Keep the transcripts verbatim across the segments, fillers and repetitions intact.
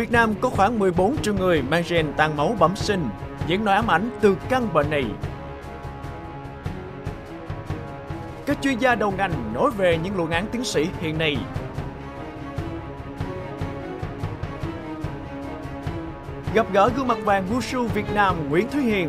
Việt Nam có khoảng mười bốn triệu người mang gen tan máu bẩm sinh, những nỗi ám ảnh từ căn bệnh này. Các chuyên gia đầu ngành nói về những luận án tiến sĩ hiện nay. Gặp gỡ gương mặt vàng Wushu Việt Nam Nguyễn Thúy Hiền.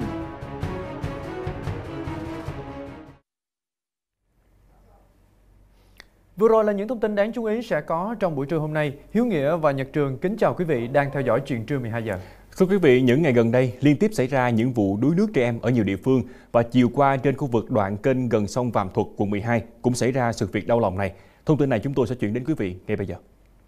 Vừa rồi là những thông tin đáng chú ý sẽ có trong buổi trưa hôm nay. Hiếu Nghĩa và Nhật Trường kính chào quý vị đang theo dõi chuyện trưa mười hai giờ. Thưa quý vị, những ngày gần đây liên tiếp xảy ra những vụ đuối nước trẻ em ở nhiều địa phương và chiều qua trên khu vực đoạn kênh gần sông Vàm Thuật, quận mười hai cũng xảy ra sự việc đau lòng này. Thông tin này chúng tôi sẽ chuyển đến quý vị ngay bây giờ.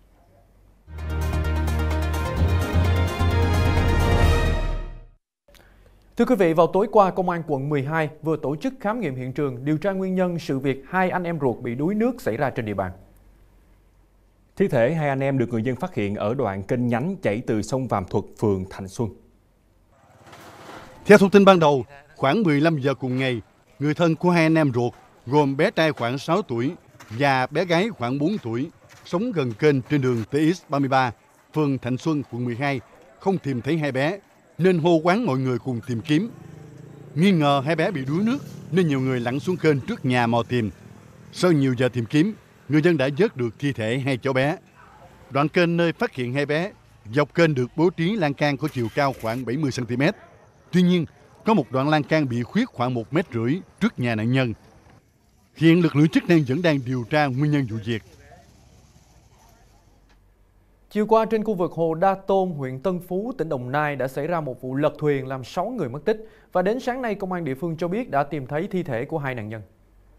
Thưa quý vị, vào tối qua, Công an quận mười hai vừa tổ chức khám nghiệm hiện trường điều tra nguyên nhân sự việc hai anh em ruột bị đuối nước xảy ra trên địa bàn. Thi thể hai anh em được người dân phát hiện ở đoạn kênh nhánh chảy từ sông Vàm Thuật, phường Thạnh Xuân. Theo thông tin ban đầu, khoảng mười lăm giờ cùng ngày, người thân của hai anh em ruột gồm bé trai khoảng sáu tuổi và bé gái khoảng bốn tuổi sống gần kênh trên đường T X ba mươi ba, phường Thạnh Xuân, quận mười hai không tìm thấy hai bé nên hô hoán mọi người cùng tìm kiếm. Nghi ngờ hai bé bị đuối nước nên nhiều người lặn xuống kênh trước nhà mò tìm. Sau nhiều giờ tìm kiếm, người dân đã vớt được thi thể hai cháu bé. Đoạn kênh nơi phát hiện hai bé, dọc kênh được bố trí lan can có chiều cao khoảng bảy mươi xăng ti mét. Tuy nhiên, có một đoạn lan can bị khuyết khoảng một mét rưỡi trước nhà nạn nhân. Hiện lực lượng chức năng vẫn đang điều tra nguyên nhân vụ việc. Chiều qua trên khu vực Hồ Đa Tôn, huyện Tân Phú, tỉnh Đồng Nai đã xảy ra một vụ lật thuyền làm sáu người mất tích. Và đến sáng nay, công an địa phương cho biết đã tìm thấy thi thể của hai nạn nhân.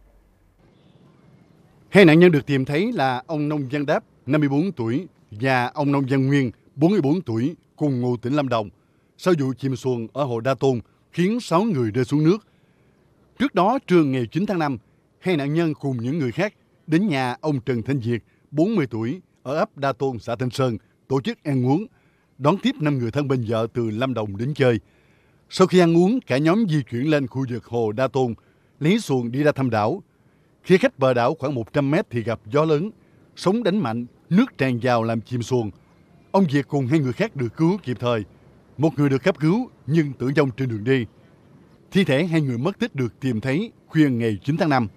Hai nạn nhân được tìm thấy là ông Nông Văn Đáp, năm mươi bốn tuổi, và ông Nông Văn Nguyên, bốn mươi bốn tuổi, cùng ngụ tỉnh Lâm Đồng. Sau vụ chìm xuồng ở Hồ Đa Tôn khiến sáu người rơi xuống nước. Trước đó, trưa ngày chín tháng năm, hai nạn nhân cùng những người khác đến nhà ông Trần Thanh Việt, bốn mươi tuổi, ở ấp Đa Tôn, xã Thanh Sơn, tổ chức ăn uống, đón tiếp năm người thân bên vợ từ Lâm Đồng đến chơi. Sau khi ăn uống, cả nhóm di chuyển lên khu vực Hồ Đa Tôn, lấy xuồng đi ra thăm đảo. Khi cách bờ đảo khoảng một trăm mét thì gặp gió lớn, sóng đánh mạnh, nước tràn vào làm chìm xuồng. Ông Việt cùng hai người khác được cứu kịp thời. Một người được cấp cứu nhưng tử vong trên đường đi. Thi thể hai người mất tích được tìm thấy khuya ngày chín tháng năm.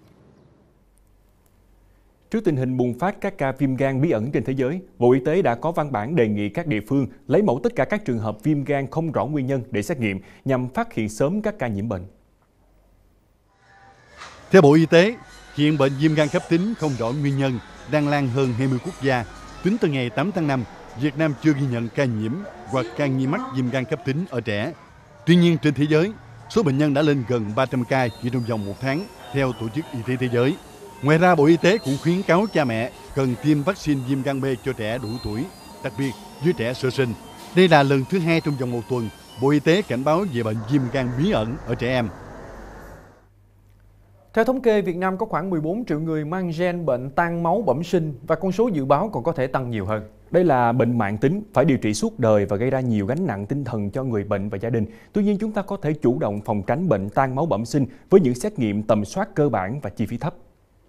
Trước tình hình bùng phát các ca viêm gan bí ẩn trên thế giới, Bộ Y tế đã có văn bản đề nghị các địa phương lấy mẫu tất cả các trường hợp viêm gan không rõ nguyên nhân để xét nghiệm nhằm phát hiện sớm các ca nhiễm bệnh. Theo Bộ Y tế, hiện bệnh viêm gan cấp tính không rõ nguyên nhân đang lan hơn hai mươi quốc gia. Tính từ ngày tám tháng năm, Việt Nam chưa ghi nhận ca nhiễm hoặc ca nghi mắc viêm gan cấp tính ở trẻ. Tuy nhiên, trên thế giới, số bệnh nhân đã lên gần ba trăm ca chỉ trong vòng một tháng, theo Tổ chức Y tế Thế giới. Ngoài ra, Bộ Y tế cũng khuyến cáo cha mẹ cần tiêm vaccine viêm gan B cho trẻ đủ tuổi, đặc biệt với trẻ sơ sinh. Đây là lần thứ hai trong vòng một tuần, Bộ Y tế cảnh báo về bệnh viêm gan bí ẩn ở trẻ em. Theo thống kê, Việt Nam có khoảng mười bốn triệu người mang gen bệnh tan máu bẩm sinh và con số dự báo còn có thể tăng nhiều hơn. Đây là bệnh mãn tính, phải điều trị suốt đời và gây ra nhiều gánh nặng tinh thần cho người bệnh và gia đình. Tuy nhiên, chúng ta có thể chủ động phòng tránh bệnh tan máu bẩm sinh với những xét nghiệm tầm soát cơ bản và chi phí thấp.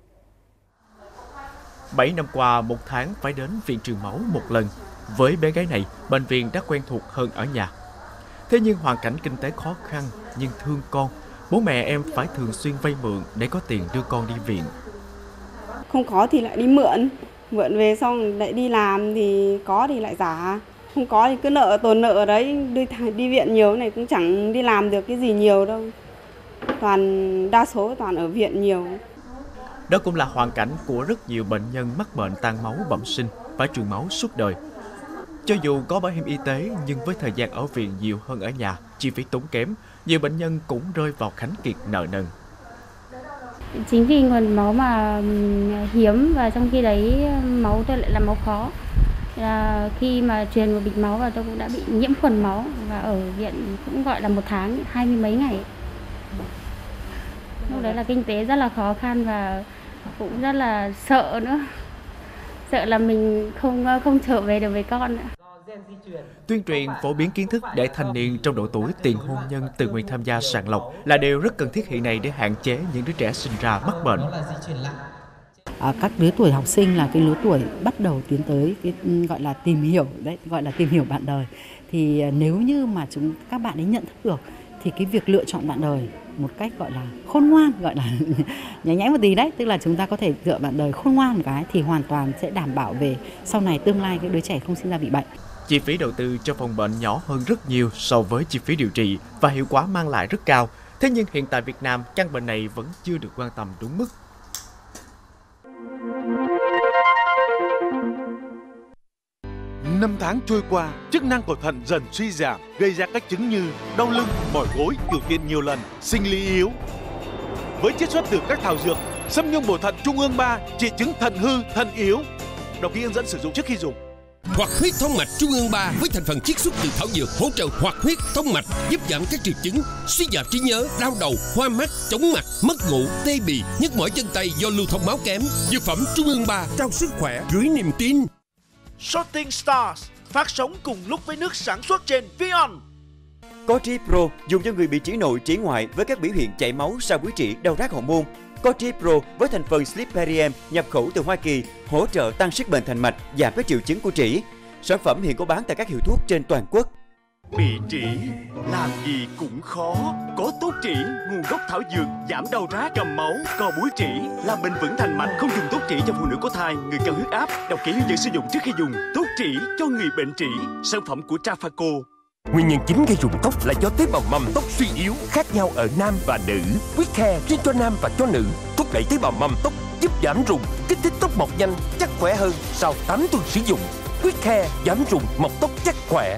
bảy năm qua, một tháng phải đến viện truyền máu một lần. Với bé gái này, bệnh viện đã quen thuộc hơn ở nhà. Thế nhưng hoàn cảnh kinh tế khó khăn nhưng thương con, bố mẹ em phải thường xuyên vay mượn để có tiền đưa con đi viện. Không có thì lại đi mượn, mượn về xong lại đi làm thì có thì lại giả. Không có thì cứ nợ tồn nợ đấy, đi, đi viện nhiều này cũng chẳng đi làm được cái gì nhiều đâu. Toàn đa số toàn ở viện nhiều. Đó cũng là hoàn cảnh của rất nhiều bệnh nhân mắc bệnh tan máu bẩm sinh, phải truyền máu suốt đời. Cho dù có bảo hiểm y tế nhưng với thời gian ở viện nhiều hơn ở nhà, chi phí tốn kém, nhiều bệnh nhân cũng rơi vào khánh kiệt nợ nần. Chính vì nguồn máu mà hiếm và trong khi đấy máu tôi lại là máu khó. Là khi mà truyền một bịch máu vào tôi cũng đã bị nhiễm khuẩn máu và ở viện cũng gọi là một tháng, hai mươi mấy ngày. Lúc đấy là kinh tế rất là khó khăn và cũng rất là sợ nữa. Sợ là mình không không trở về được với con nữa. Tuyên truyền phổ biến kiến thức để thanh niên trong độ tuổi tiền hôn nhân tự nguyện tham gia sàng lọc là điều rất cần thiết hiện nay để hạn chế những đứa trẻ sinh ra mắc bệnh. À, các lứa tuổi học sinh là cái lứa tuổi bắt đầu tiến tới cái gọi là tìm hiểu đấy, gọi là tìm hiểu bạn đời. Thì nếu như mà chúng các bạn ấy nhận thức được thì cái việc lựa chọn bạn đời một cách gọi là khôn ngoan, gọi là nhảy nhảy một tí đấy, tức là chúng ta có thể lựa bạn đời khôn ngoan một cái thì hoàn toàn sẽ đảm bảo về sau này tương lai cái đứa trẻ không sinh ra bị bệnh. Chi phí đầu tư cho phòng bệnh nhỏ hơn rất nhiều so với chi phí điều trị và hiệu quả mang lại rất cao. Thế nhưng hiện tại Việt Nam, căn bệnh này vẫn chưa được quan tâm đúng mức. Năm tháng trôi qua, chức năng của thận dần suy giảm, gây ra các chứng như đau lưng, mỏi gối, tiểu tiện nhiều lần, sinh lý yếu. Với chiết xuất từ các thảo dược, Sâm Nhung Bổ Thận Trung ương ba trị chứng thận hư, thận yếu. Đọc kỹ hướng dẫn sử dụng trước khi dùng. Hoạt huyết thông mạch Trung ương ba với thành phần chiết xuất từ thảo dược hỗ trợ hoạt huyết thông mạch, giúp giảm các triệu chứng suy giảm trí nhớ, đau đầu, hoa mắt, chóng mặt, mất ngủ, tê bì, nhức mỏi chân tay do lưu thông máu kém. Dược phẩm Trung ương ba trao sức khỏe, gửi niềm tin. Shooting Stars phát sóng cùng lúc với nước sản xuất trên Vion. Cotri Pro dùng cho người bị trĩ nội, trĩ ngoại với các biểu hiện chảy máu sau búi trĩ, đau rát hậu môn. Cotri Pro với thành phần Sliperium nhập khẩu từ Hoa Kỳ hỗ trợ tăng sức bền thành mạch, giảm các triệu chứng của trĩ. Sản phẩm hiện có bán tại các hiệu thuốc trên toàn quốc. Bị trĩ làm gì cũng khó. Có Tốt Trĩ, nguồn gốc thảo dược, giảm đau rát, cầm máu, co búi trĩ, làm bền vững thành mạch. Không dùng Tốt Trĩ cho phụ nữ có thai, người cao huyết áp. Đọc kỹ hướng dẫn sử dụng trước khi dùng. Tốt Trĩ cho người bệnh trĩ, sản phẩm của Trafaco. Nguyên nhân chính gây rụng tóc là do tế bào mầm tóc suy yếu, khác nhau ở nam và nữ. Quick Hair riêng cho nam và cho nữ, thúc đẩy tế bào mầm tóc, giúp giảm rụng, kích thích tóc mọc nhanh, chắc khỏe hơn sau tám tuần sử dụng. Quick Hair giảm rụng, mọc tóc chắc khỏe.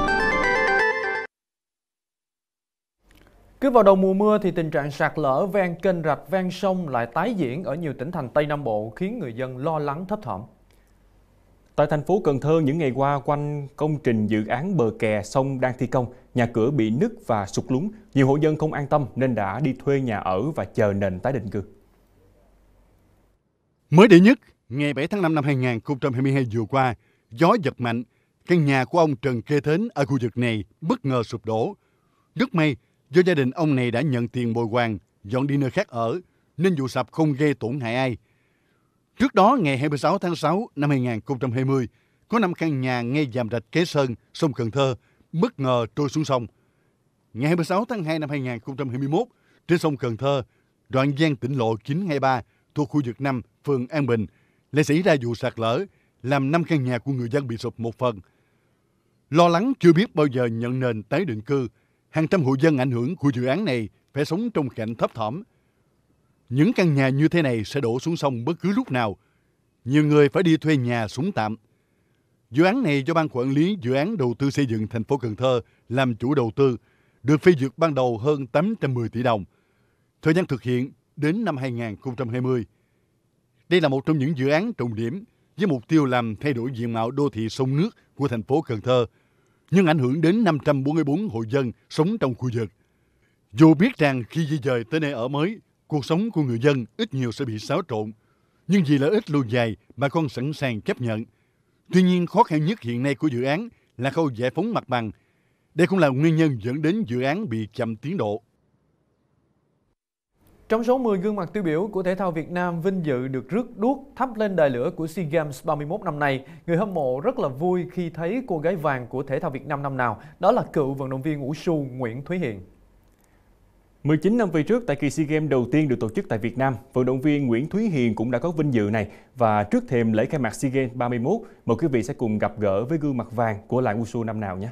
Cứ vào đầu mùa mưa thì tình trạng sạt lở ven kênh rạch ven sông lại tái diễn ở nhiều tỉnh thành Tây Nam Bộ, khiến người dân lo lắng thấp thỏm. Tại thành phố Cần Thơ, những ngày qua quanh công trình dự án bờ kè sông đang thi công, nhà cửa bị nứt và sụt lún. Nhiều hộ dân không an tâm nên đã đi thuê nhà ở và chờ nền tái định cư. Mới đây nhất, ngày bảy tháng năm năm hai nghìn không trăm hai mươi hai vừa qua, gió giật mạnh, căn nhà của ông Trần Kê Thến ở khu vực này bất ngờ sụp đổ. Rất may, do gia đình ông này đã nhận tiền bồi hoàn, dọn đi nơi khác ở, nên vụ sập không gây tổn hại ai. Trước đó, ngày hai mươi sáu tháng sáu năm hai nghìn không trăm hai mươi, có năm căn nhà ngay dàm rạch Kế Sơn, sông Cần Thơ, bất ngờ trôi xuống sông. Ngày hai mươi sáu tháng hai năm hai nghìn không trăm hai mươi mốt, trên sông Cần Thơ, đoạn Giang Tỉnh lộ chín hai ba thuộc khu vực năm, phường An Bình, lại xảy ra vụ sạt lở, làm năm căn nhà của người dân bị sụp một phần. Lo lắng chưa biết bao giờ nhận nền tái định cư, hàng trăm hộ dân ảnh hưởng của dự án này phải sống trong cảnh thấp thỏm. Những căn nhà như thế này sẽ đổ xuống sông bất cứ lúc nào. Nhiều người phải đi thuê nhà xuống tạm. Dự án này do Ban Quản lý Dự án Đầu tư Xây dựng thành phố Cần Thơ làm chủ đầu tư, được phê duyệt ban đầu hơn tám trăm mười tỷ đồng. Thời gian thực hiện đến năm hai nghìn không trăm hai mươi. Đây là một trong những dự án trọng điểm với mục tiêu làm thay đổi diện mạo đô thị sông nước của thành phố Cần Thơ, nhưng ảnh hưởng đến năm trăm bốn mươi tư hộ dân sống trong khu vực. Dù biết rằng khi di dời tới nơi ở mới, cuộc sống của người dân ít nhiều sẽ bị xáo trộn, nhưng vì lợi ích lâu dài, bà con sẵn sàng chấp nhận. Tuy nhiên, khó khăn nhất hiện nay của dự án là khâu giải phóng mặt bằng. Đây cũng là nguyên nhân dẫn đến dự án bị chậm tiến độ. Trong số mười gương mặt tiêu biểu của thể thao Việt Nam vinh dự được rước đuốc thắp lên đài lửa của SEA Games ba mươi mốt năm nay, người hâm mộ rất là vui khi thấy cô gái vàng của thể thao Việt Nam năm nào, đó là cựu vận động viên ngũ su Nguyễn Thúy Hiền. mười chín năm về trước, tại kỳ SEA Games đầu tiên được tổ chức tại Việt Nam, vận động viên Nguyễn Thúy Hiền cũng đã có vinh dự này. Và trước thềm lễ khai mạc SEA Games ba mươi mốt, mời quý vị sẽ cùng gặp gỡ với gương mặt vàng của làng Wushu năm nào nhé.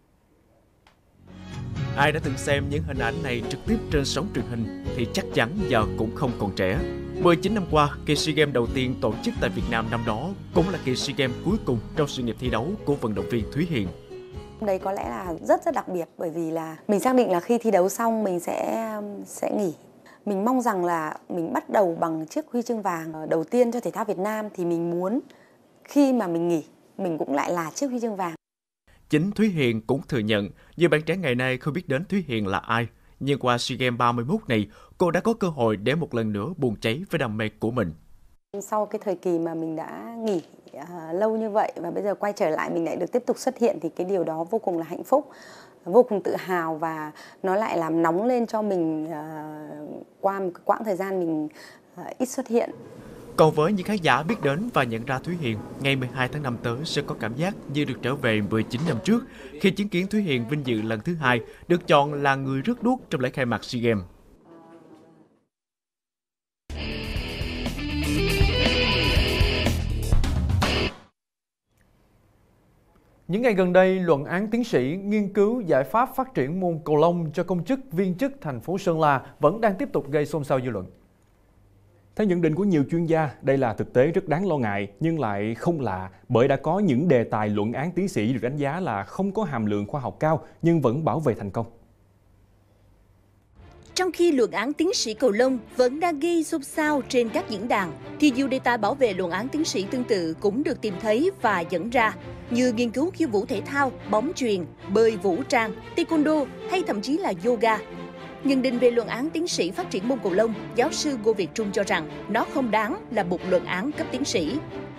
Ai đã từng xem những hình ảnh này trực tiếp trên sóng truyền hình thì chắc chắn giờ cũng không còn trẻ. mười chín năm qua, kỳ SEA Games đầu tiên tổ chức tại Việt Nam năm đó cũng là kỳ SEA Games cuối cùng trong sự nghiệp thi đấu của vận động viên Thúy Hiền. Đấy có lẽ là rất rất đặc biệt, bởi vì là mình xác định là khi thi đấu xong mình sẽ sẽ nghỉ. Mình mong rằng là mình bắt đầu bằng chiếc huy chương vàng đầu tiên cho thể thao Việt Nam, thì mình muốn khi mà mình nghỉ mình cũng lại là chiếc huy chương vàng. Chính Thúy Hiền cũng thừa nhận nhiều bạn trẻ ngày nay không biết đến Thúy Hiền là ai, nhưng qua SEA Games ba mươi mốt này, cô đã có cơ hội để một lần nữa bùng cháy với đam mê của mình. Sau cái thời kỳ mà mình đã nghỉ uh, lâu như vậy và bây giờ quay trở lại mình lại được tiếp tục xuất hiện, thì cái điều đó vô cùng là hạnh phúc, vô cùng tự hào, và nó lại làm nóng lên cho mình uh, qua một quãng thời gian mình uh, ít xuất hiện. Còn với những khán giả biết đến và nhận ra Thúy Hiền, ngày mười hai tháng năm tới sẽ có cảm giác như được trở về mười chín năm trước khi chứng kiến Thúy Hiền vinh dự lần thứ hai được chọn là người rước đuốc trong lễ khai mạc SEA Games. Những ngày gần đây, luận án tiến sĩ nghiên cứu giải pháp phát triển môn cầu lông cho công chức viên chức thành phố Sơn La vẫn đang tiếp tục gây xôn xao dư luận. Theo nhận định của nhiều chuyên gia, đây là thực tế rất đáng lo ngại nhưng lại không lạ bởi đã có những đề tài luận án tiến sĩ được đánh giá là không có hàm lượng khoa học cao nhưng vẫn bảo vệ thành công. Trong khi luận án tiến sĩ cầu lông vẫn đang gây xôn xao trên các diễn đàn, thì nhiều đề tài bảo vệ luận án tiến sĩ tương tự cũng được tìm thấy và dẫn ra, như nghiên cứu khiêu vũ thể thao, bóng chuyền, bơi vũ trang, taekwondo hay thậm chí là yoga. Nhận định về luận án tiến sĩ phát triển môn cầu lông, giáo sư Ngô Việt Trung cho rằng nó không đáng là một luận án cấp tiến sĩ.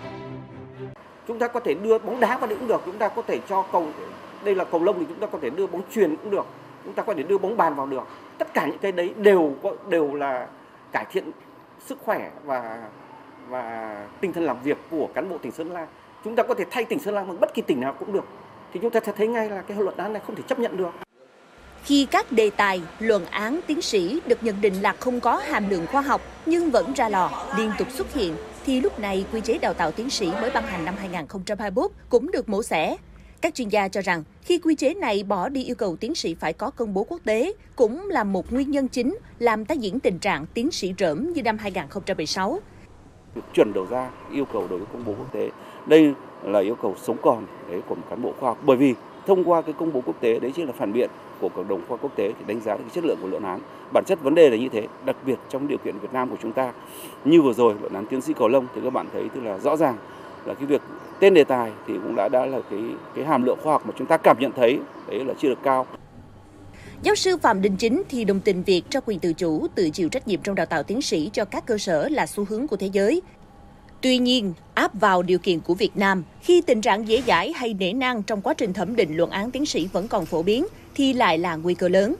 Chúng ta có thể đưa bóng đá vào cũng được, chúng ta có thể cho cầu, đây là cầu lông thì chúng ta có thể đưa bóng chuyền cũng được, chúng ta có thể đưa bóng bàn vào được. Tất cả những cái đấy đều đều là cải thiện sức khỏe và và tinh thần làm việc của cán bộ tỉnh Sơn La. Chúng ta có thể thay tỉnh Sơn La bằng bất kỳ tỉnh nào cũng được. Thì chúng ta sẽ thấy ngay là cái luận án này không thể chấp nhận được. Khi các đề tài, luận án tiến sĩ được nhận định là không có hàm lượng khoa học nhưng vẫn ra lò, liên tục xuất hiện, thì lúc này quy chế đào tạo tiến sĩ mới ban hành năm hai nghìn không trăm hai mươi mốt cũng được mổ xẻ. Các chuyên gia cho rằng khi quy chế này bỏ đi yêu cầu tiến sĩ phải có công bố quốc tế cũng là một nguyên nhân chính làm tái diễn tình trạng tiến sĩ rỡm như năm hai nghìn không trăm mười sáu. Chuẩn đầu ra yêu cầu đối với công bố quốc tế, đây là yêu cầu sống còn đấy của một cán bộ khoa học, bởi vì thông qua cái công bố quốc tế đấy chính là phản biện của cộng đồng khoa quốc tế thì đánh giá cái chất lượng của luận án. Bản chất vấn đề là như thế, đặc biệt trong điều kiện Việt Nam của chúng ta như vừa rồi luận án tiến sĩ cầu lông thì các bạn thấy tức là rõ ràng là cái việc tên đề tài thì cũng đã đã là cái cái hàm lượng khoa học mà chúng ta cảm nhận thấy đấy là chưa được cao. Giáo sư Phạm Đình Chính thì đồng tình việc trao quyền tự chủ, tự chịu trách nhiệm trong đào tạo tiến sĩ cho các cơ sở là xu hướng của thế giới. Tuy nhiên, áp vào điều kiện của Việt Nam, khi tình trạng dễ dãi hay nể nang trong quá trình thẩm định luận án tiến sĩ vẫn còn phổ biến, thì lại là nguy cơ lớn.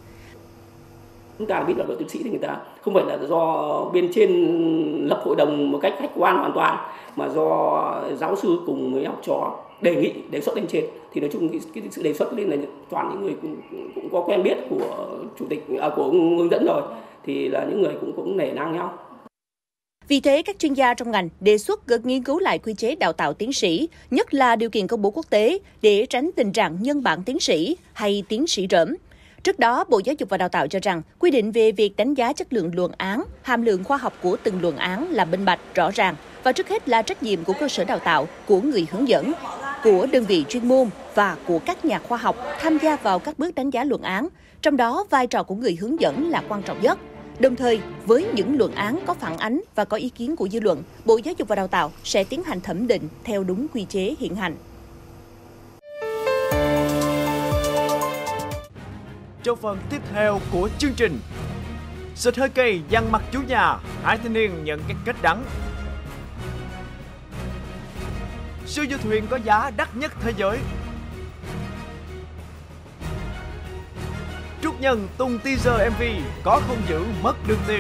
Chúng ta biết là đội tiến sĩ thì người ta không phải là do bên trên lập hội đồng một cách khách quan hoàn toàn, mà do giáo sư cùng với học trò đề nghị đề xuất lên trên. Thì nói chung cái, cái sự đề xuất lên là toàn những người cũng, cũng có quen biết của chủ tịch à, của hướng dẫn rồi, thì là những người cũng cũng nể nang nhau. Vì thế, các chuyên gia trong ngành đề xuất cần nghiên cứu lại quy chế đào tạo tiến sĩ, nhất là điều kiện công bố quốc tế, để tránh tình trạng nhân bản tiến sĩ hay tiến sĩ rỡm. Trước đó, Bộ Giáo dục và Đào tạo cho rằng quy định về việc đánh giá chất lượng luận án, hàm lượng khoa học của từng luận án là minh bạch, rõ ràng và trước hết là trách nhiệm của cơ sở đào tạo, của người hướng dẫn, của đơn vị chuyên môn và của các nhà khoa học tham gia vào các bước đánh giá luận án. Trong đó, vai trò của người hướng dẫn là quan trọng nhất. Đồng thời, với những luận án có phản ánh và có ý kiến của dư luận, Bộ Giáo dục và Đào tạo sẽ tiến hành thẩm định theo đúng quy chế hiện hành. Trong phần tiếp theo của chương trình, xịt hơi cay dằn mặt chủ nhà, hai thanh niên nhận cái kết đắng. Siêu du thuyền có giá đắt nhất thế giới. Trúc Nhân tung teaser em vê có không giữ mất đường tìm.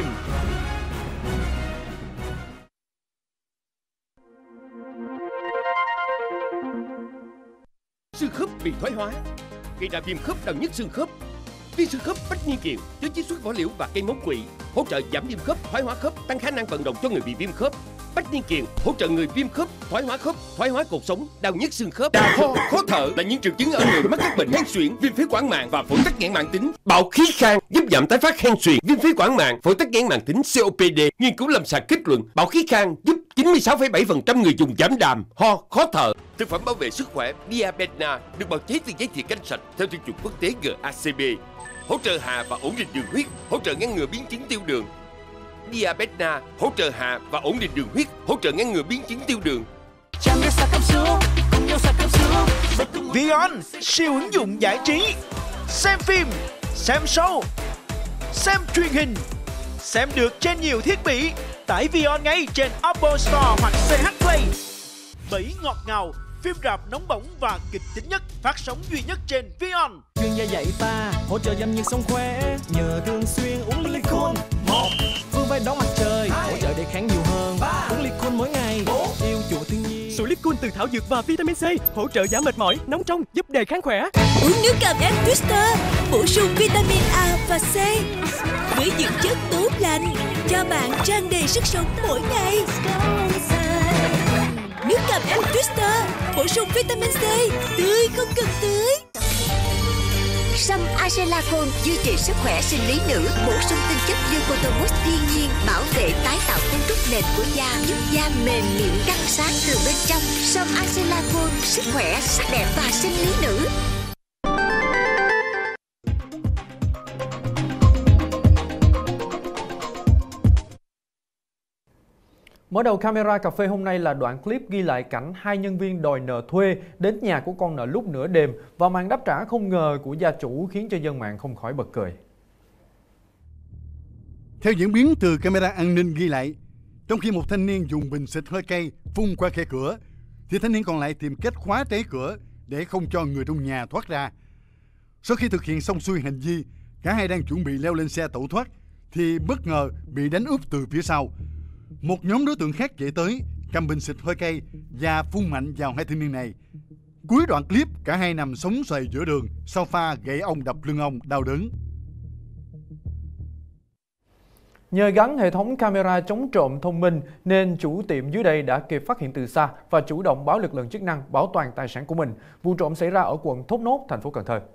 Xương khớp bị thoái hóa, gây ra viêm khớp đau nhức xương khớp. Viên xương khớp Bách Niên Kiều với chiết xuất vỏ liễu và cây móng quỷ hỗ trợ giảm viêm khớp, thoái hóa khớp, tăng khả năng vận động cho người bị viêm khớp. Bách Niên Kiều hỗ trợ người viêm khớp, thoái hóa khớp, thoái hóa cột sống, đau nhức xương khớp. Đau ho, khó thở là những triệu chứng ở người mắc các bệnh hen suyễn, viêm phế quản màng và phổi tắc nghẽn mãn tính. Bạo khí khang giúp giảm tái phát hen suyễn, viêm phế quản màng, phổi tắc nghẽn mãn tính xê ô pê đê. Nghiên cứu lâm sàng kết luận bạo khí khang giúp chín mươi sáu phẩy bảy phần trăm người dùng giảm đàm, ho, khó thở. Thực phẩm bảo vệ sức khỏe Diabetna được bào chế từ giấy thiệt canh sạch theo tiêu chuẩn quốc tế giê a xê bê. Hỗ trợ hạ và ổn định đường huyết, hỗ trợ ngăn ngừa biến chứng tiêu đường. Diabetna hỗ trợ hạ và ổn định đường huyết, hỗ trợ ngăn ngừa biến chứng tiêu đường. Vion siêu ứng dụng giải trí, xem phim, xem show, xem truyền hình, xem được trên nhiều thiết bị. Tải Vion ngay trên Apple Store hoặc xê hát Play. Bẫy ngọt ngào, phim rạp nóng bỏng và kịch tính nhất phát sóng duy nhất trên Vion. Chuyên gia dạy ta hỗ trợ giảm nhiệt sống khỏe nhờ thường xuyên uống ly khôn. Một vai đón mặt trời, hỗ trợ đề kháng nhiều hơn. Uống Liquid mỗi ngày, yêu chuộng thiên nhiên. Sữa Liquid từ thảo dược và vitamin C hỗ trợ giảm mệt mỏi, nóng trong, giúp đề kháng khỏe. Uống nước cam F Twister bổ sung vitamin A và C với những chất tốt lành cho bạn tràn đầy sức sống mỗi ngày. Nước cam F Twister bổ sung vitamin C tươi không cần tưới. Sâm Acelacol duy trì sức khỏe sinh lý nữ, bổ sung tinh chất Leucotomus thiên nhiên, bảo vệ tái tạo cấu trúc nền của da, giúp da mềm mịn căng sáng từ bên trong. Sâm Acelacol, sức khỏe, sắc đẹp và sinh lý nữ. Mở đầu camera cà phê hôm nay là đoạn clip ghi lại cảnh hai nhân viên đòi nợ thuê đến nhà của con nợ lúc nửa đêm và màn đáp trả không ngờ của gia chủ khiến cho dân mạng không khỏi bật cười. Theo diễn biến từ camera an ninh ghi lại, trong khi một thanh niên dùng bình xịt hơi cay phun qua khe cửa, thì thanh niên còn lại tìm cách khóa trái cửa để không cho người trong nhà thoát ra. Sau khi thực hiện xong xuôi hành vi, cả hai đang chuẩn bị leo lên xe tẩu thoát thì bất ngờ bị đánh úp từ phía sau. Một nhóm đối tượng khác chạy tới, cầm bình xịt hơi cay và phun mạnh vào hai thanh niên này. Cuối đoạn clip, cả hai nằm sóng xoài giữa đường, sau pha gậy ông đập lưng ông đau đớn. Nhờ gắn hệ thống camera chống trộm thông minh nên chủ tiệm dưới đây đã kịp phát hiện từ xa và chủ động báo lực lượng chức năng bảo toàn tài sản của mình. Vụ trộm xảy ra ở quận Thốt Nốt, thành phố Cần Thơ.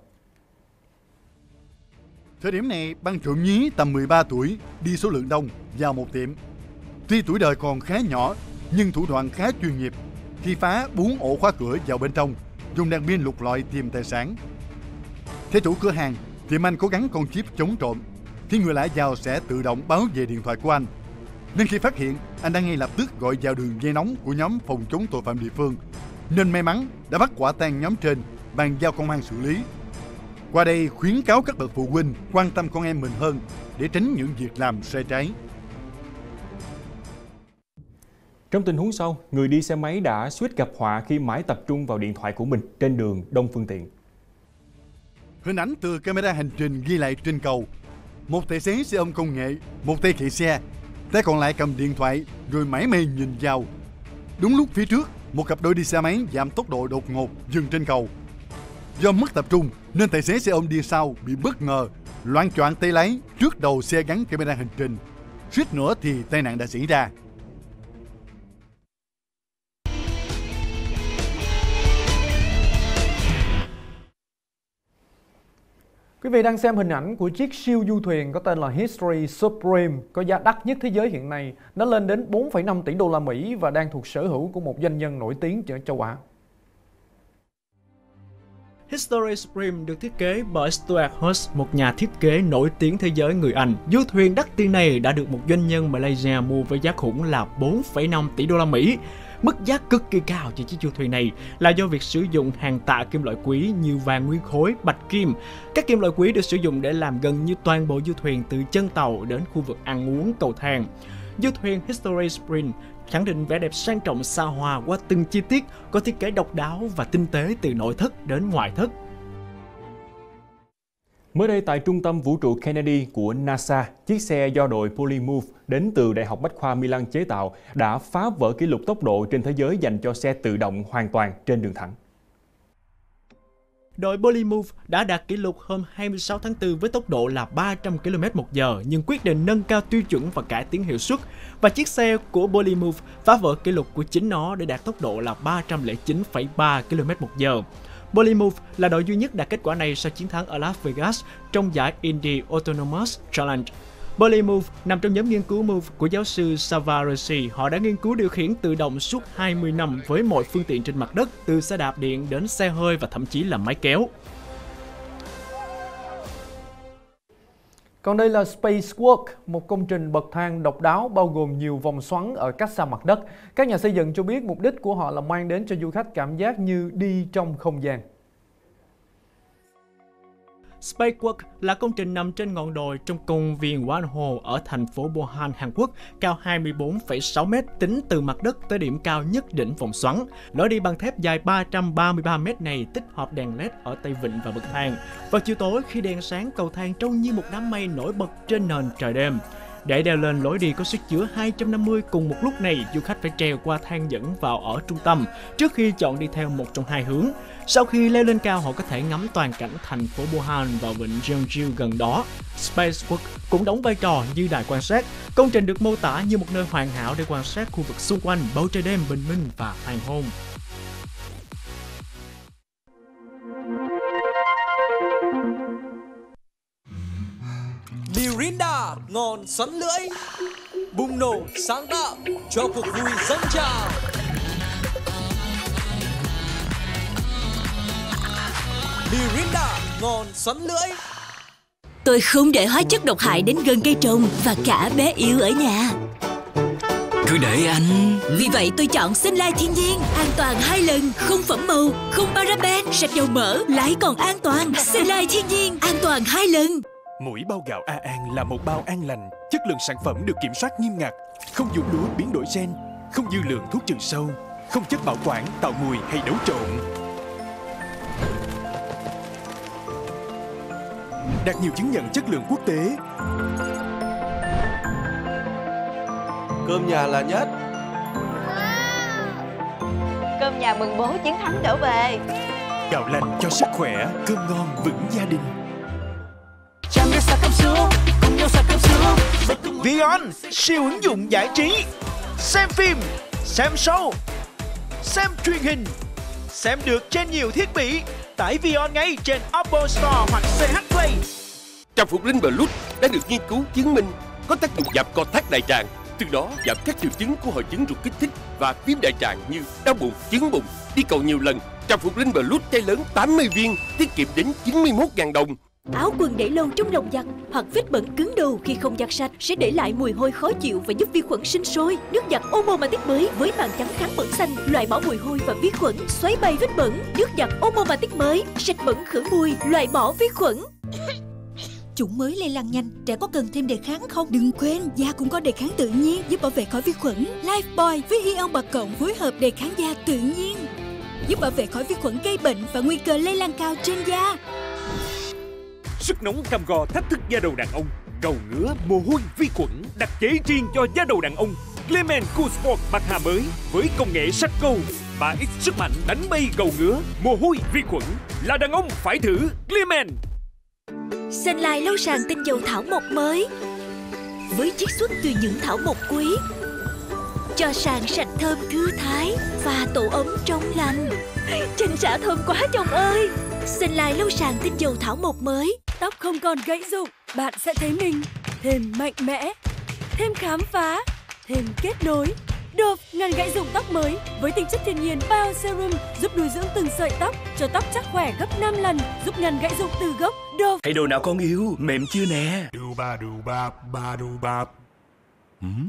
Thời điểm này, băng trộm nhí tầm mười ba tuổi đi số lượng đông vào một tiệm. Tuy tuổi đời còn khá nhỏ nhưng thủ đoạn khá chuyên nghiệp. Khi phá bốn ổ khóa cửa vào bên trong, dùng đèn pin lục lọi tìm tài sản. Theo chủ cửa hàng, tiệm anh có gắn con chip chống trộm. Khi người lạ vào sẽ tự động báo về điện thoại của anh. Nên khi phát hiện, anh đã ngay lập tức gọi vào đường dây nóng của nhóm phòng chống tội phạm địa phương. Nên may mắn đã bắt quả tang nhóm trên, bàn giao công an xử lý. Qua đây khuyến cáo các bậc phụ huynh quan tâm con em mình hơn để tránh những việc làm sai trái. Trong tình huống sau, người đi xe máy đã suýt gặp họa khi mãi tập trung vào điện thoại của mình trên đường đông phương tiện. Hình ảnh từ camera hành trình ghi lại trên cầu. Một tài xế xe ôm công nghệ, một tay chạy xe, tay còn lại cầm điện thoại rồi mải mê nhìn vào. Đúng lúc phía trước, một cặp đôi đi xe máy giảm tốc độ đột ngột dừng trên cầu. Do mất tập trung nên tài xế xe ôm đi sau bị bất ngờ loạng choạng tay lái trước đầu xe gắn camera hành trình. Suýt nữa thì tai nạn đã xảy ra. Quý vị đang xem hình ảnh của chiếc siêu du thuyền có tên là History Supreme, có giá đắt nhất thế giới hiện nay. Nó lên đến bốn phẩy năm tỷ đô la Mỹ và đang thuộc sở hữu của một doanh nhân nổi tiếng ở châu Á. History Supreme được thiết kế bởi Stuart Hurst, một nhà thiết kế nổi tiếng thế giới người Anh. Du thuyền đắt tiền này đã được một doanh nhân Malaysia mua với giá khủng là bốn phẩy năm tỷ đô la Mỹ. Mức giá cực kỳ cao cho chiếc du thuyền này là do việc sử dụng hàng tạ kim loại quý như vàng nguyên khối, bạch kim. Các kim loại quý được sử dụng để làm gần như toàn bộ du thuyền từ chân tàu đến khu vực ăn uống, cầu thang. Du thuyền History Supreme khẳng định vẻ đẹp sang trọng xa hoa qua từng chi tiết, có thiết kế độc đáo và tinh tế từ nội thất đến ngoại thất. Mới đây tại Trung tâm Vũ trụ Kennedy của NASA, chiếc xe do đội Polymove đến từ Đại học Bách khoa Milan chế tạo đã phá vỡ kỷ lục tốc độ trên thế giới dành cho xe tự động hoàn toàn trên đường thẳng. Đội Polymove đã đạt kỷ lục hôm hai mươi sáu tháng tư với tốc độ là ba trăm ki lô mét một giờ nhưng quyết định nâng cao tiêu chuẩn và cải tiến hiệu suất. Và chiếc xe của Polymove phá vỡ kỷ lục của chính nó để đạt tốc độ là ba trăm lẻ chín phẩy ba ki lô mét một giờ. Polymove là đội duy nhất đạt kết quả này sau chiến thắng ở Las Vegas trong giải Indy Autonomous Challenge. Polymove nằm trong nhóm nghiên cứu Move của giáo sư Savarese. Họ đã nghiên cứu điều khiển tự động suốt hai mươi năm với mọi phương tiện trên mặt đất, từ xe đạp điện đến xe hơi và thậm chí là máy kéo. Còn đây là Spacewalk, một công trình bậc thang độc đáo bao gồm nhiều vòng xoắn ở cách xa mặt đất. Các nhà xây dựng cho biết mục đích của họ là mang đến cho du khách cảm giác như đi trong không gian. Spacewalk là công trình nằm trên ngọn đồi trong công viên Wanho ở thành phố Busan, Hàn Quốc, cao hai mươi bốn phẩy sáu mét tính từ mặt đất tới điểm cao nhất đỉnh vòng xoắn. Lối đi bằng thép dài ba trăm ba mươi ba mét này tích hợp đèn led ở tay vịn và bậc thang. Vào chiều tối khi đèn sáng, cầu thang trông như một đám mây nổi bật trên nền trời đêm. Để leo lên lối đi có sức chứa hai trăm năm mươi cùng một lúc này, du khách phải trèo qua thang dẫn vào ở trung tâm trước khi chọn đi theo một trong hai hướng. Sau khi leo lên cao, họ có thể ngắm toàn cảnh thành phố Busan và vịnh Jeonju gần đó. Spaceworks cũng đóng vai trò như đài quan sát. Công trình được mô tả như một nơi hoàn hảo để quan sát khu vực xung quanh, bầu trời đêm bình minh và hoàng hôn. Mirinda ngon xoắn lưỡi, bùng nổ sáng tạo cho cuộc vui dâng trào. Mirinda ngon xoắn lưỡi. Tôi không để hóa chất độc hại đến gần cây trồng và cả bé yêu ở nhà. Cứ để anh. Vì vậy tôi chọn Sunlight thiên nhiên, an toàn hai lần, không phẩm màu, không paraben, sạch dầu mỡ, lại còn an toàn. Sunlight thiên nhiên, an toàn hai lần. Mỗi bao gạo A An là một bao an lành, chất lượng sản phẩm được kiểm soát nghiêm ngặt, không dùng lúa biến đổi gen, không dư lượng thuốc trừ sâu, không chất bảo quản, tạo mùi hay nấu trộn. Đạt nhiều chứng nhận chất lượng quốc tế. Cơm nhà là nhất. Cơm nhà mừng bố chiến thắng trở về. Gạo lành cho sức khỏe, cơm ngon vững gia đình. Vion, siêu ứng dụng giải trí. Xem phim, xem show, xem truyền hình, xem được trên nhiều thiết bị. Tải Vion ngay trên Apple Store hoặc xê hát Play. Trang phục Ring Plus đã được nghiên cứu chứng minh có tác dụng giảm co thắt đại tràng, từ đó giảm các triệu chứng của hội chứng ruột kích thích và viêm đại tràng như đau bụng, chứng bụng, đi cầu nhiều lần. Trang phục Ring Plus chai lớn tám mươi viên, tiết kiệm đến chín mươi mốt nghìn đồng. Áo quần để lâu trong lòng giặt hoặc vết bẩn cứng đầu khi không giặt sạch sẽ để lại mùi hôi khó chịu và giúp vi khuẩn sinh sôi. Nước giặt Omomatic mới với màng trắng kháng bẩn xanh loại bỏ mùi hôi và vi khuẩn, xoáy bay vết bẩn. Nước giặt Omomatic mới sạch bẩn khử mùi, loại bỏ vi khuẩn. Chủng mới lây lan nhanh, trẻ có cần thêm đề kháng không? Đừng quên, da cũng có đề kháng tự nhiên giúp bảo vệ khỏi vi khuẩn. Lifebuoy với ion bạc cộng phối hợp đề kháng da tự nhiên, giúp bảo vệ khỏi vi khuẩn gây bệnh và nguy cơ lây lan cao trên da. Sức nóng cam go thách thức da đầu đàn ông, gầu ngứa, mồ hôi, vi khuẩn, đặc chế riêng cho da đầu đàn ông. Clement Cool Sport bạc hà mới với công nghệ sắt câu, ba x sức mạnh đánh bay gầu ngứa, mồ hôi, vi khuẩn. Là đàn ông phải thử Clement. Sunlight lâu sàn tinh dầu thảo mộc mới với chiết xuất từ những thảo mộc quý, cho sàn sạch thơm thư thái và tổ ấm trong lành. Chân xả thơm quá chồng ơi. Sunlight lâu sàn tinh dầu thảo mộc mới. Tóc không còn gãy rụng, bạn sẽ thấy mình thêm mạnh mẽ, thêm khám phá, thêm kết nối. Dove ngăn gãy rụng tóc mới với tinh chất thiên nhiên Bio Serum giúp nuôi dưỡng từng sợi tóc cho tóc chắc khỏe gấp năm lần, giúp ngăn gãy rụng từ gốc. Dove. Thay đồ nào con yêu, mềm chưa nè? Đu ba đu ba ba đu ba. Hmm?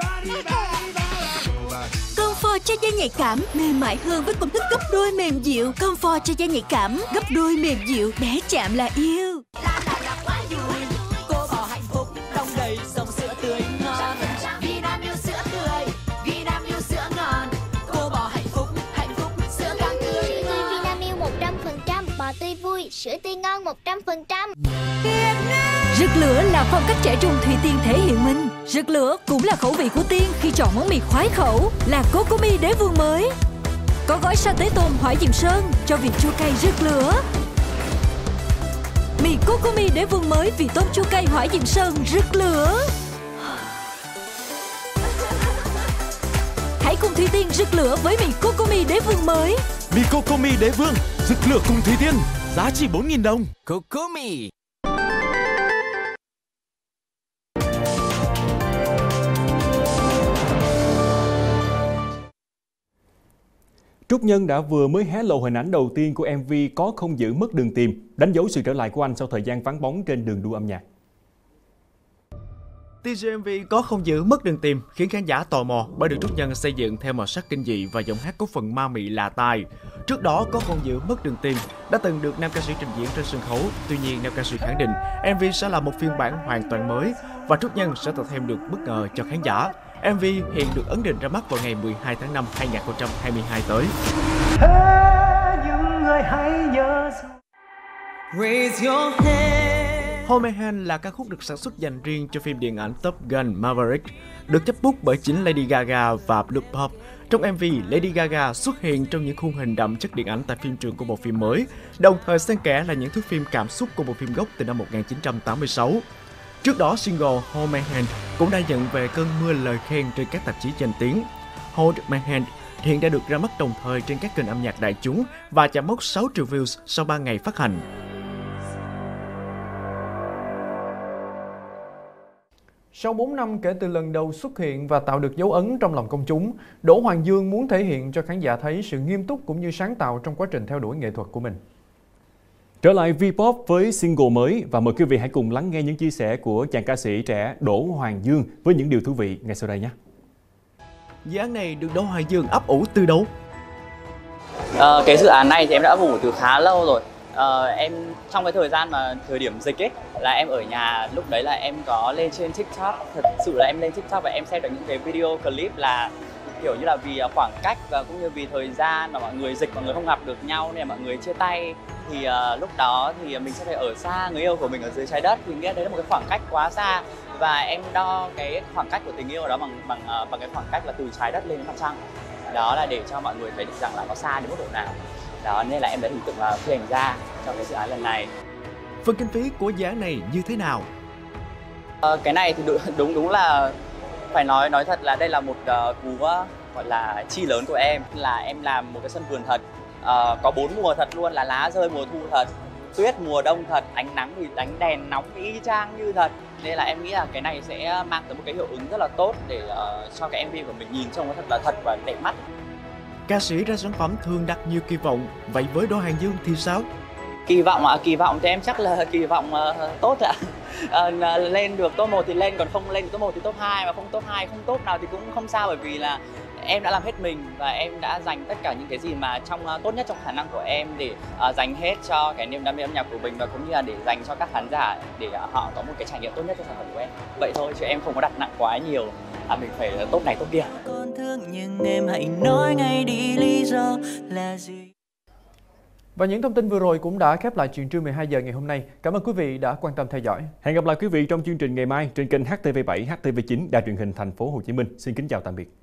Comfort cho da nhạy cảm, mềm mại hơn với công thức gấp đôi mềm dịu. Comfort cho da nhạy cảm, gấp đôi mềm dịu, bé chạm là yêu. Cô bò hạnh phúc đong đầy dòng sữa tươi ngon. Vinamilk sữa tươi, Vinamilk sữa ngon. Cô bò hạnh phúc, hạnh phúc sữa càng tươi. Sữa tươi Vinamilk một trăm phần trăm, bò tươi vui, sữa tươi ngon một trăm phần trăm. Rực lửa là phong cách trẻ trung Thùy Tiên thể hiện mình. Rực lửa cũng là khẩu vị của Tiên khi chọn món mì khoái khẩu là Cocomi đế vương mới. Có gói sa tế tôm Hỏi Diệm Sơn cho vị chua cay rực lửa. Mì Cocomi đế vương mới vì tôm chua cay Hỏi Diệm Sơn rực lửa. Hãy cùng Thùy Tiên rực lửa với mì Cocomi đế vương mới. Mì Cocomi đế vương, rực lửa cùng Thùy Tiên, giá chỉ bốn nghìn đồng. Cocomi. Trúc Nhân đã vừa mới hé lộ hình ảnh đầu tiên của em vê Có Không Giữ Mất Đường Tìm, đánh dấu sự trở lại của anh sau thời gian vắng bóng trên đường đua âm nhạc. Teaser em vê Có Không Giữ Mất Đường Tìm khiến khán giả tò mò bởi được Trúc Nhân xây dựng theo màu sắc kinh dị và giọng hát có phần ma mị lạ tai. Trước đó, Có Không Giữ Mất Đường Tìm đã từng được nam ca sĩ trình diễn trên sân khấu. Tuy nhiên, nam ca sĩ khẳng định em vê sẽ là một phiên bản hoàn toàn mới và Trúc Nhân sẽ tạo thêm được bất ngờ cho khán giả. em vê hiện được ấn định ra mắt vào ngày mười hai tháng năm hai nghìn không trăm hai mươi hai tới. Những người hãy nhớ Raise your hand. Hold My Hand là ca khúc được sản xuất dành riêng cho phim điện ảnh Top Gun Maverick, được chấp bút bởi chính Lady Gaga và Blue Pop. Trong em vê, Lady Gaga xuất hiện trong những khung hình đậm chất điện ảnh tại phim trường của bộ phim mới, đồng thời xen kẽ là những thước phim cảm xúc của bộ phim gốc từ năm một nghìn chín trăm tám mươi sáu. Trước đó, single Hold My Hand cũng đã nhận về cơn mưa lời khen trên các tạp chí danh tiếng. Hold My Hand hiện đã được ra mắt đồng thời trên các kênh âm nhạc đại chúng và chạm mốc sáu triệu views sau ba ngày phát hành. Sau bốn năm kể từ lần đầu xuất hiện và tạo được dấu ấn trong lòng công chúng, Đỗ Hoàng Dương muốn thể hiện cho khán giả thấy sự nghiêm túc cũng như sáng tạo trong quá trình theo đuổi nghệ thuật của mình. Trở lại V-pop với single mới và mời quý vị hãy cùng lắng nghe những chia sẻ của chàng ca sĩ trẻ Đỗ Hoàng Dương với những điều thú vị ngay sau đây nhé. Dự án này được Đỗ Hoàng Dương ấp ủ từ đâu? À, cái dự án này thì em đã ấp ủ từ khá lâu rồi. À, em trong cái thời gian mà thời điểm dịch ấy là em ở nhà, lúc đấy là em có lên trên TikTok. Thật sự là em lên TikTok và em xem được những cái video clip là kiểu như là vì khoảng cách và cũng như vì thời gian mà mọi người dịch, mọi người không gặp được nhau nên mọi người chia tay. Thì uh, lúc đó thì mình sẽ phải ở xa người yêu của mình ở dưới trái đất, thì nghĩa đấy là một cái khoảng cách quá xa, và em đo cái khoảng cách của tình yêu đó bằng bằng uh, bằng cái khoảng cách là từ trái đất lên đến mặt trăng. Đó là để cho mọi người thấy được rằng là nó xa đến mức độ nào. Đó nên là em đã hình tượng là phi hành gia trong cái dự án lần này. Phần kinh phí của dự án này như thế nào? Uh, cái này thì đúng đúng là phải nói nói thật là đây là một uh, cú uh, gọi là chi lớn của em, là em làm một cái sân vườn thật. Uh, có bốn mùa thật luôn, là lá rơi mùa thu thật, tuyết mùa đông thật, ánh nắng thì đánh đèn nóng y chang như thật. Nên là em nghĩ là cái này sẽ mang tới một cái hiệu ứng rất là tốt để uh, cho cái em vê của mình nhìn trông nó thật là thật và đẹp mắt. Ca sĩ ra sản phẩm thường đặt nhiều kỳ vọng, vậy với Đỗ Hoàng Dương thì sao? Kỳ vọng ạ, à? Kỳ vọng thì em chắc là kỳ vọng uh, tốt ạ. Uh, lên được top một thì lên, còn không lên được top một thì top hai, mà không top hai, không top nào thì cũng không sao, bởi vì là em đã làm hết mình và em đã dành tất cả những cái gì mà trong uh, tốt nhất trong khả năng của em để uh, dành hết cho cái niềm đam mê âm nhạc của mình, và cũng như là để dành cho các khán giả để uh, họ có một cái trải nghiệm tốt nhất cho sản phẩm của em. Vậy thôi chứ em không có đặt nặng quá nhiều là mình phải tốt này tốt kia. Con thương nhưng em hãy nói ngay đi lý do là gì. Và những thông tin vừa rồi cũng đã khép lại chuyện trưa mười hai giờ ngày hôm nay. Cảm ơn quý vị đã quan tâm theo dõi. Hẹn gặp lại quý vị trong chương trình ngày mai trên kênh H T V bảy, H T V chín, Đài truyền hình Thành phố Hồ Chí Minh. Xin kính chào tạm biệt.